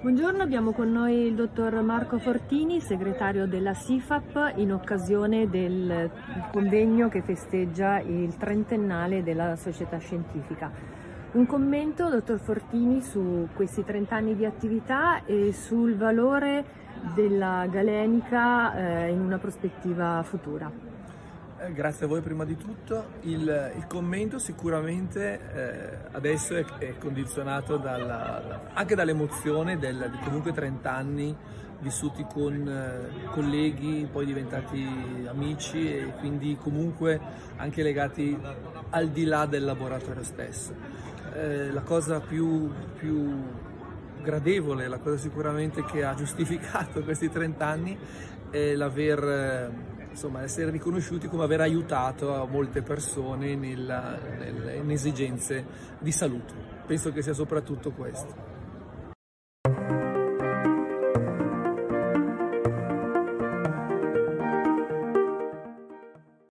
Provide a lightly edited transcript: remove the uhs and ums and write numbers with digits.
Buongiorno, abbiamo con noi il dottor Marco Fortini, segretario della SIFAP, in occasione del convegno che festeggia il trentennale della società scientifica. Un commento, dottor Fortini, su questi 30 anni di attività e sul valore della galenica in una prospettiva futura. Grazie a voi prima di tutto. Il commento sicuramente adesso è condizionato anche dall'emozione di comunque 30 anni vissuti con colleghi, poi diventati amici e quindi comunque anche legati al di là del laboratorio stesso. La cosa più gradevole, la cosa sicuramente che ha giustificato questi 30 anni è essere riconosciuti come aver aiutato molte persone in esigenze di salute. Penso che sia soprattutto questo.